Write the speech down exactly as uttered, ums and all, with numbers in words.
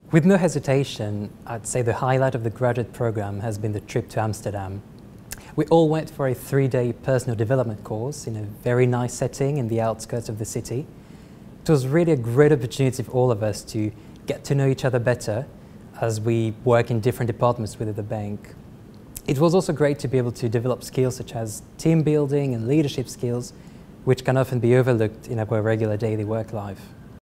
With no hesitation, I'd say the highlight of the graduate program has been the trip to Amsterdam. We all went for a three-day personal development course in a very nice setting in the outskirts of the city. It was really a great opportunity for all of us to get to know each other better as we work in different departments within the bank. It was also great to be able to develop skills such as team building and leadership skills, which can often be overlooked in our regular daily work life.